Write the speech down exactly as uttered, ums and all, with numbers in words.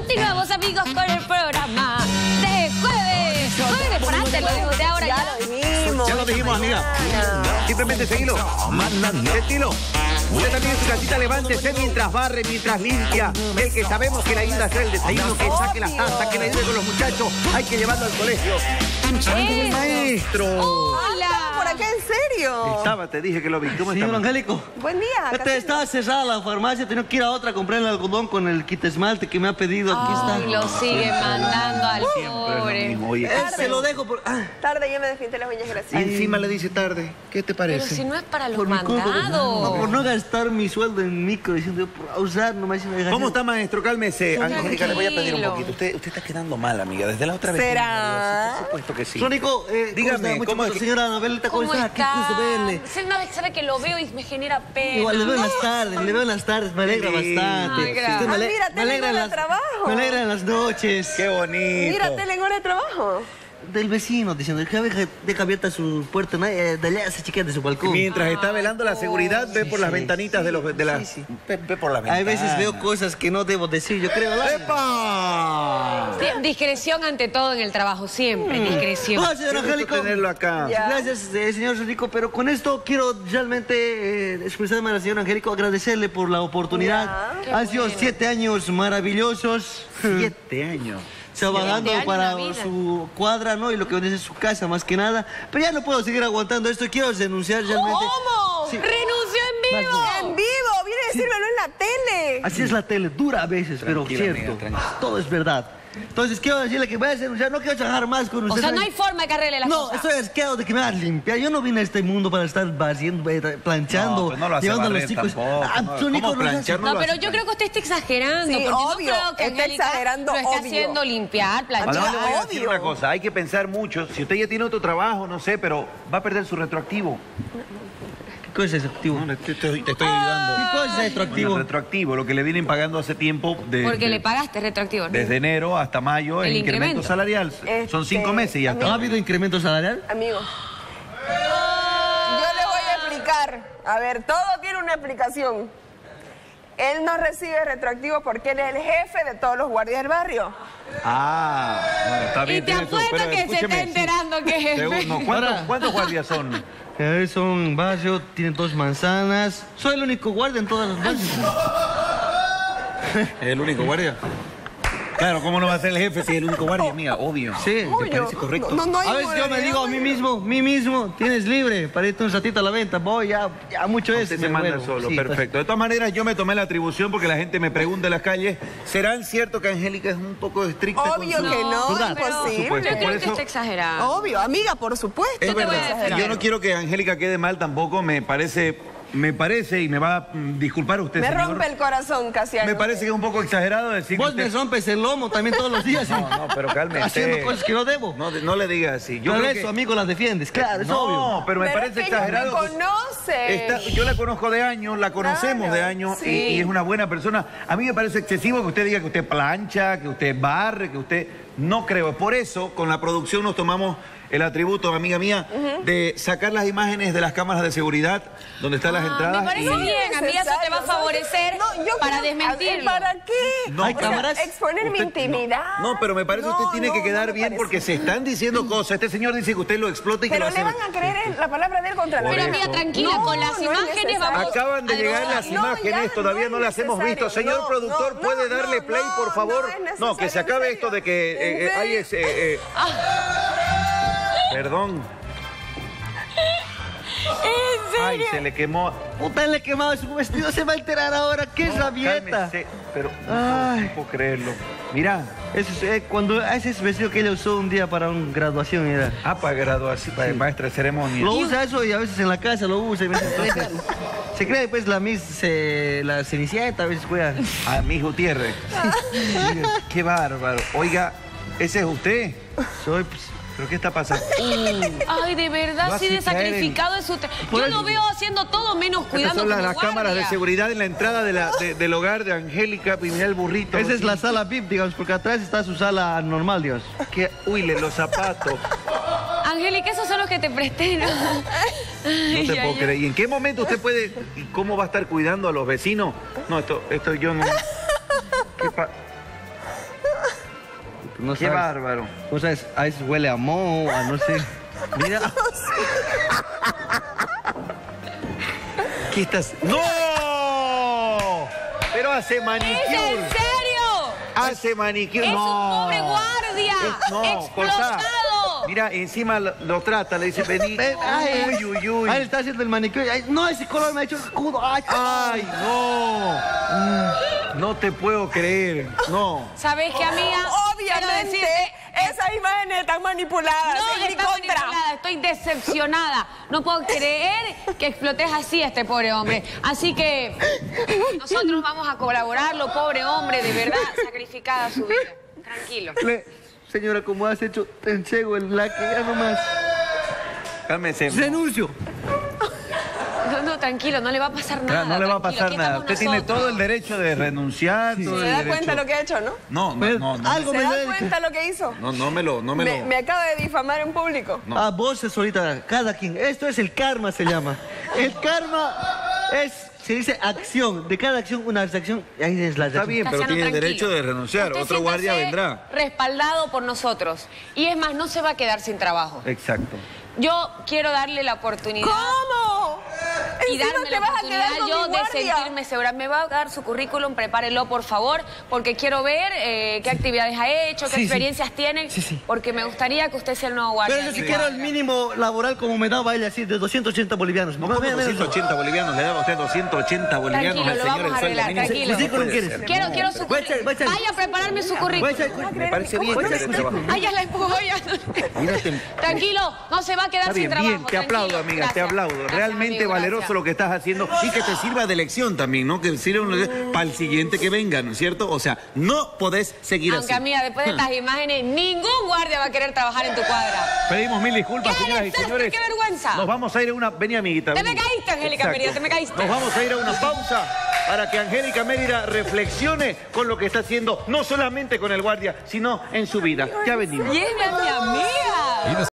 Continuamos, amigos, con el programa de jueves. Jueves por antes, lo digo de ahora ya. Ya lo dijimos. Ya lo dijimos, amiga. Simplemente seguilo. Sentilo. Usted también en su casita levántese mientras barre, mientras limpia. El que sabemos que le ayuda a hacer el desayuno, que saque las tazas, que le ayude con los muchachos. Hay que llevarlo al colegio. Eso. Maestro. Hola. ¿Por acá en serio? Estaba, te dije que lo vi. ¿Cómo Señor está? Angélico. Buen día. Este, Casino. estaba cerrada la farmacia, tengo que ir a otra a comprar el algodón con el kit esmalte que me ha pedido. Aquí Ay, está. lo sigue mandando al Siempre es lo pobre. mismo. Oye, Él se lo dejo por... Ah, Tarde, ya me despinté las uñas, gracias. y encima le dice tarde. ¿Qué te Pero parece? si no es para los por mi culpa, mandados. no, por no gastar mi sueldo en micro, diciendo yo por usar nomás. Si me ¿Cómo está, maestro? Cálmese. Tranquilo. Angélica, le voy a pedir un poquito. Usted, usted está quedando mal, amiga. Desde la otra vez. ¿Será? Por supuesto que sí. Sónico, eh, Dígame, mucho ¿cómo gusto, es que- señora Anabelita, ¿cómo, ¿Cómo está? Qué está? gusto verle. Sí, una vez sabe que lo veo y me genera pena. Igual le veo en las tardes, le veo en las tardes, me alegra Qué lindo. bastante. Ay, gracias. Usted me, ale- Ah, mira, me alegra en tengo las trabajo. Me alegra en las noches. Qué bonito. Mira, tele en hora de trabajo. Del vecino, diciendo que deja, deja abierta su puerta, ¿no? Eh, de allá se chiquea de su balcón. Mientras está velando la seguridad, ve por las sí, ventanitas de los de las. sí, sí. Ve, ve por las ventanas. Hay veces veo cosas que no debo decir, yo creo. ¿verdad? ¡Epa! Sí, discreción ante todo en el trabajo, siempre, discreción. Hola, señor Qué gusto Angélico. tenerlo acá. Ya. Gracias, eh, señor Sónico, pero con esto quiero realmente eh, expresarme al señor Angélico, agradecerle por la oportunidad. Ya. Qué Han sido bueno. siete años maravillosos. Siete años. Trabajando años para la vida. su cuadra, ¿no? Y lo que es su casa, más que nada. Pero ya no puedo seguir aguantando esto y quiero denunciar realmente. ¿Cómo? Sí. ¡Renunció en vivo! En vivo, viene a decírmelo en la tele. Así es la tele, dura a veces, pero Tranquila, cierto. amiga, tranquila. Todo es verdad. Entonces quiero decirle que voy a denunciar, no quiero trabajar más con O usted. sea, no hay forma de que arregle las No, cosas. estoy asqueado de que me hagas limpiar. Yo no vine a este mundo para estar barriendo, eh, planchando, No, pues no lo hace llevando a los barrer chicos. tampoco, Ah, no. Sónico, ¿Cómo no hace- planchar? No No, lo pero hace yo creo que usted está exagerando. Sí, porque obvio, no creo que está Angélica exagerando, lo esté obvio. haciendo limpiar, planchar. Ahora le voy a decir obvio. una cosa, hay que pensar mucho. Si usted ya tiene otro trabajo, no sé, pero va a perder su retroactivo. ¿Qué cosa es retroactivo? No, te, te- te estoy ayudando. ¿Qué cosa es retroactivo? El retroactivo, lo que le vienen pagando hace tiempo. De, Porque de- le pagaste retroactivo, ¿no? Desde enero hasta mayo, el, El incremento, incremento. salarial. Este, Son cinco meses y ya ¿No está. ha habido incremento salarial? Amigo. Yo le voy a explicar. A ver, todo tiene una explicación. Él no recibe retroactivo porque él es el jefe de todos los guardias del barrio. Ah, bueno, está bien. Y te tiene su- apuesto pero que se escúcheme, está sí. enterando que es jefe. Según- no, ¿cuántos, Ahora- ¿Cuántos guardias son? Eh, son barrio, tienen dos manzanas. Soy el único guardia en todas las barrios. ¿El único guardia? Claro, ¿cómo no va a ser el jefe si es el único guardia? Mía, obvio. Sí. ¿Te Obvio. parece correcto? No, no hay A veces yo me digo a mí mismo, mí mismo, tienes libre para irte un ratito a la venta. Voy, ya, ya mucho es. Usted se manda solo, perfecto. De todas maneras, yo me tomé la atribución porque la gente me pregunta en las calles, ¿será cierto que Angélica es un poco estricta Obvio con su... que no, ¿Verdad? pero imposible. Por supuesto, Yo creo por que eso- está exagerado. Obvio, amiga, por supuesto. Es Yo te voy a verdad. defender. Yo no quiero que Angélica quede mal tampoco, me parece, me parece, y me va a mm, disculpar usted, Me señor. rompe el corazón, Casiano. Me parece que es un poco exagerado decir que Vos me usted... rompes el lomo también todos los días. No, no, pero cálmese. Haciendo cosas que no debo. No, no le diga así. Yo Por creo eso, que- amigo, las defiendes. Claro, es no, obvio. pero me Pero parece es que ella exagerado. me conoce. Está- yo la conozco de años, la conocemos Claro, de años sí. y, y es una buena persona. A mí me parece excesivo que usted diga que usted plancha, que usted barre, que usted... No creo. Por eso, con la producción nos tomamos el atributo, amiga mía, de sacar las imágenes de las cámaras de seguridad donde están las Ah, entradas. me parece y- bien, a mí eso te va a favorecer para desmentirlo. ¿Para qué? No, Hay O sea, cámaras. exponer mi Usted- intimidad. No, no, pero me parece que No, usted tiene no, que no quedar me bien parece. porque se están diciendo cosas. Este señor dice que usted lo explota y que Pero lo le hace... van a creer en la palabra de él contra la Por Pero mía. amiga, tranquila, No, con las no es imágenes necesario. vamos... Acaban de a llegar demostrar- las No, imágenes, ya, todavía no no, es las hemos necesario. visto. Señor No, productor, no, ¿puede no, darle no, play, por no, favor? no es No, que se necesario, acabe en esto de que eh, ¿En eh, hay serio? ese... eh, Perdón. ¿En serio? Ay, se le quemó. Puta, le he quemado su vestido, se va a enterar ahora. ¡Qué No, rabieta! cálmese, pero no, Ay. no puedo creerlo. Mira, Ese es, eh, cuando, ese es vestido que ella usó un día para una graduación. Era. ah, para graduación, para maestra de ceremonia. Lo usa eso y a veces en la casa lo usa. Y me dice, entonces, se cree pues la Miss, eh, la Cenicienta, a veces juega. A mi Gutiérrez. Qué bárbaro. Oiga, ¿ese es usted? Soy, pues, ¿Pero qué está pasando? Ay, de verdad, Lo sí, hace de caer en- sacrificado es su... tra- Por Yo eso- lo veo haciendo todo menos Estas cuidando son las, como las cámaras de guardia. seguridad en la entrada de la- de- del hogar de Angélica. Y mira el burrito. esa es la sala V I P, digamos, porque atrás está su sala normal, digamos. Que, uy, le- los zapatos. Angélica, esos son los que te presté, ¿no? No Ay, te ay, puedo ay. creer. ¿Y en qué momento usted puede... y cómo va a estar cuidando a los vecinos? No, esto, esto yo no... ¿Qué pa- No Qué sabes. bárbaro. O sea, es- a veces huele a moho, a no sé. Mira. ¿Qué estás? ¡No! Pero hace ¿Es manicure. en serio? Hace manicure. Es no. un pobre guardia. Es- no, Explotado. cortá. Mira, encima lo, lo trata, le dice, vení. Ven, ay, Uy, uy, uy. Ahí le está haciendo el manicure. Ay, no, ese color me ha hecho escudo. Ay, Ay, no. Mm, No te puedo creer. No. ¿Sabes qué, amiga? Quiero Obviamente, decirte- esas imágenes están manipuladas. No, en mi está contra. manipulada, estoy decepcionada. No puedo creer que explotes así a este pobre hombre. Así que nosotros vamos a colaborarlo, pobre hombre, de verdad, sacrificada su vida. Tranquilo. Le- señora, como has hecho tan ciego el laque, ya nomás. Cálmese. Renuncio. No, no, tranquilo, no le va a pasar nada. No le va a tranquilo, pasar aquí nada. estamos Usted tiene nosotros. todo el derecho de renunciar. todo ¿Se el da derecho- cuenta lo que ha hecho, no? No, no, Pero no. no. algo ¿Se me da duele. cuenta lo que hizo? No, no me lo, no me, Me, lo. me acaba de difamar en público. No. A voces solita, cada quien. Esto es el karma, se llama. El karma es, se dice acción. De cada acción, una acción. Y ahí es la Está acción. bien, pero Casiano, tiene tranquilo. derecho de renunciar. Usted Otro guardia siéntese vendrá. respaldado por nosotros. Y es más, no se va a quedar sin trabajo. Exacto. Yo quiero darle la oportunidad ¿Cómo? y Encima darme te la vas a quedar oportunidad con yo mi de guardia. sentirme segura. Me va a dar su currículum, prepárelo por favor, porque quiero ver eh, qué actividades ha hecho, qué Sí, sí. experiencias tiene, Sí, sí. porque me gustaría que usted sea el nuevo guardia. Pero yo de si mi quiero el cuadra. mínimo laboral como me daba él así, de doscientos ochenta bolivianos. ¿Cómo doscientos ochenta bolivianos? Le daba a usted doscientos ochenta bolivianos Tranquilo, al lo señor vamos el a sueldo arreglar, mínimo. tranquilo. No ¿Qué puede quieres? ser. Quiero, quiero su Voy a echar- voy a echar- Vaya a prepararme su currículum. Me parece bien que ¿Cómo se es? trabajo. Ay, ya la empujo ya. Mírate. Tranquilo, no se va a quedar Está sin bien, trabajo. bien, te aplaudo, tranquilo. amiga, te Gracias. aplaudo. Gracias, Realmente amigo, valeroso gracias. lo que estás haciendo y que te sirva de lección también, ¿no? Que sirva un- para el siguiente que venga, ¿no es cierto? O sea, no podés seguir Aunque, así. amiga, después de estas imágenes, ningún guardia va a querer trabajar en tu cuadra. Pedimos mil disculpas, ¡Qué señoras y desastre, señores. qué vergüenza! Nos vamos a ir a una... Vení, amiguita. Te me vení. caíste, Angélica Exacto. Mérida, te me caíste. Nos vamos a ir a una pausa para que Angélica Mérida reflexione con lo que está haciendo, no solamente con el guardia, sino en su vida. Ya venimos. Y es mi amiga.